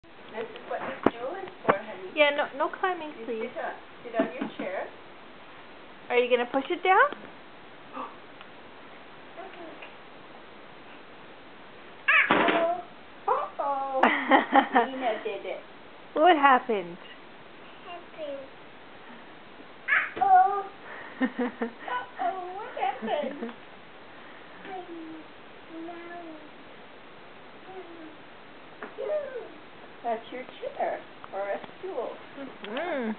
This is what this stool is for, honey. Yeah, no climbing, You please. sit on your chair. Are you going to push it down? Uh-oh. Nina did it. What happened? Uh-oh. Uh-oh, what happened? That's your chair, or a stool. Mm.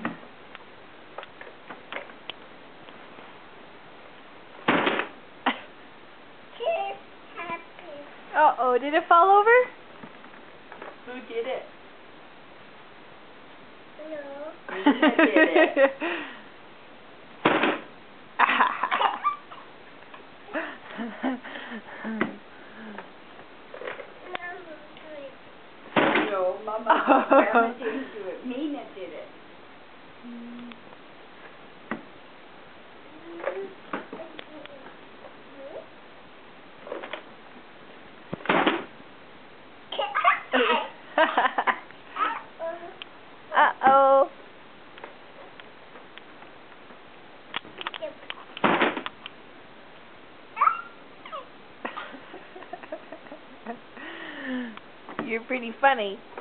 Uh-oh, did it fall over? Who did it? No. Nina did it. No, Mama, Grandma didn't do it. Nina did it. Uh-oh. You're pretty funny.